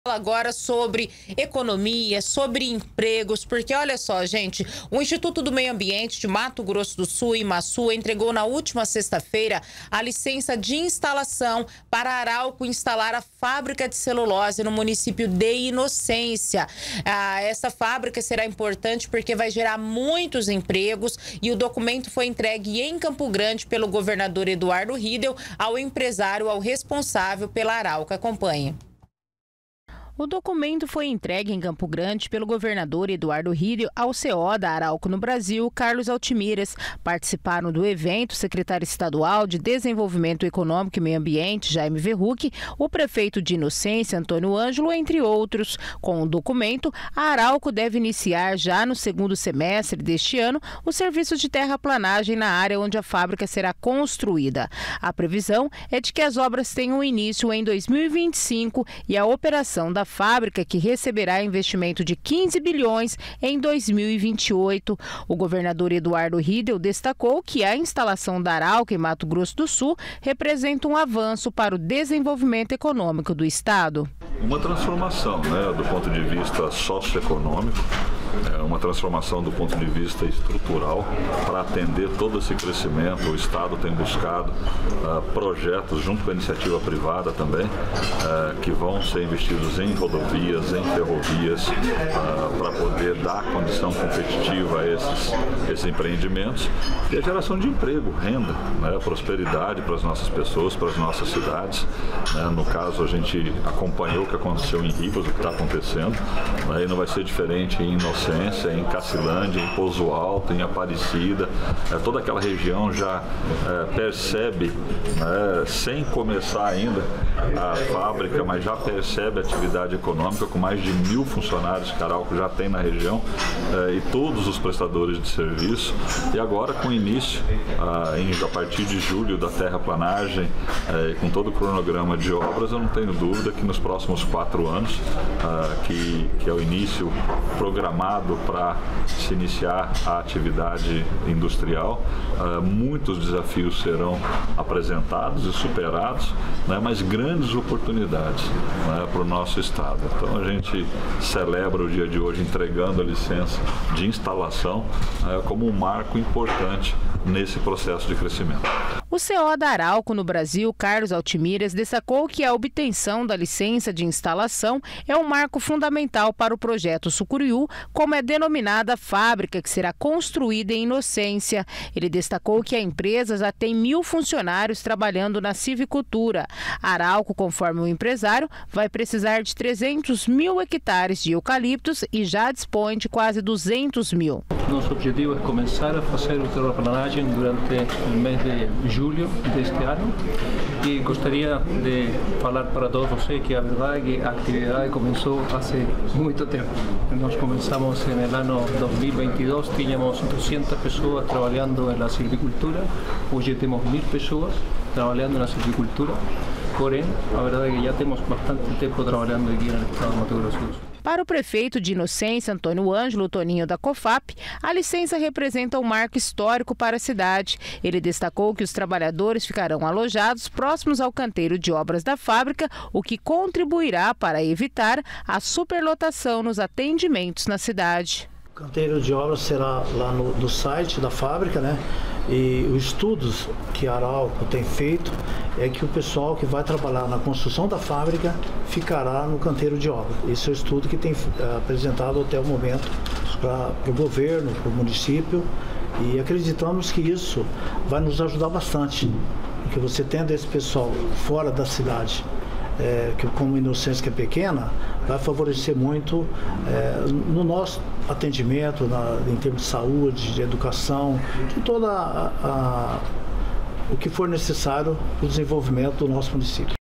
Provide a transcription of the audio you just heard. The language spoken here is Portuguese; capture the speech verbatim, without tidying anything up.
Agora sobre economia, sobre empregos, porque olha só, gente, o Instituto do Meio Ambiente de Mato Grosso do Sul, IMASU, entregou na última sexta-feira a licença de instalação para a Arauco instalar a fábrica de celulose no município de Inocência. Ah, essa fábrica será importante porque vai gerar muitos empregos e o documento foi entregue em Campo Grande pelo governador Eduardo Riedel ao empresário, ao responsável pela Arauco. Acompanhe. O documento foi entregue em Campo Grande pelo governador Eduardo Riedel ao C E O da Arauco no Brasil, Carlos Altimiras. Participaram do evento o secretário estadual de Desenvolvimento Econômico e Meio Ambiente, Jaime Verruc, o prefeito de Inocência, Antônio Ângelo, entre outros. Com o documento, a Arauco deve iniciar já no segundo semestre deste ano os serviços de terraplanagem na área onde a fábrica será construída. A previsão é de que as obras tenham início em dois mil e vinte e cinco e a operação da fábrica, que receberá investimento de quinze bilhões em dois mil e vinte e oito. O governador Eduardo Riedel destacou que a instalação da Arauco em Mato Grosso do Sul representa um avanço para o desenvolvimento econômico do estado. Uma transformação, né, do ponto de vista socioeconômico, é uma transformação do ponto de vista estrutural para atender todo esse crescimento. O Estado tem buscado uh, projetos junto com a iniciativa privada também, uh, que vão ser investidos em rodovias, em ferrovias, uh, para poder dar condição competitiva a esses, esses empreendimentos e a geração de emprego, renda, né, prosperidade para as nossas pessoas, para as nossas cidades. Né? No caso, a gente acompanhou o que aconteceu em Ribas, o que está acontecendo, né? E não vai ser diferente em Inocência, em Cacilândia, em Pouso Alto, em Aparecida. É, toda aquela região já é, percebe, né, sem começar ainda a fábrica, mas já percebe a atividade econômica com mais de mil funcionários que a Arauco já tem na região, é, e todos os prestadores de serviço. E agora, com o início, a, em, a partir de julho, da terraplanagem, é, com todo o cronograma de obras, eu não tenho dúvida que nos próximos quatro anos, a, que, que é o início programado para se iniciar a atividade industrial, uh, muitos desafios serão apresentados e superados, né, mas grandes oportunidades, né, para o nosso estado. Então a gente celebra o dia de hoje entregando a licença de instalação uh, como um marco importante nesse processo de crescimento. O C E O da Arauco no Brasil, Carlos Altimiras, destacou que a obtenção da licença de instalação é um marco fundamental para o projeto Sucuriú, como é denominada a fábrica que será construída em Inocência. Ele destacou que a empresa já tem mil funcionários trabalhando na civicultura. A Arauco, conforme o empresário, vai precisar de trezentos mil hectares de eucaliptos e já dispõe de quase duzentos mil. Nosso objetivo é começar a fazer o terraplanagem durante o mês de julho deste ano e gostaria de falar para todos vocês que a verdade é que a atividade começou há muito tempo. Nós começamos no ano dois mil e vinte e dois, tínhamos duzentas pessoas trabalhando na silvicultura, hoje temos mil pessoas trabalhando na silvicultura, porém, a verdade é que já temos bastante tempo trabalhando aqui no estado de Mato Grosso do Sul. Para o prefeito de Inocência, Antônio Ângelo, Toninho da COFAP, a licença representa um marco histórico para a cidade. Ele destacou que os trabalhadores ficarão alojados próximos ao canteiro de obras da fábrica, o que contribuirá para evitar a superlotação nos atendimentos na cidade. O canteiro de obras será lá no, no site da fábrica, né? E os estudos que a Arauco tem feito é que o pessoal que vai trabalhar na construção da fábrica ficará no canteiro de obras. Esse é o estudo que tem é, apresentado até o momento para o governo, para o município, e acreditamos que isso vai nos ajudar bastante, porque você tendo esse pessoal fora da cidade, É, que como Inocência que é pequena, vai favorecer muito é, no nosso atendimento, na, em termos de saúde, de educação, de toda a, a, o que for necessário para o desenvolvimento do nosso município.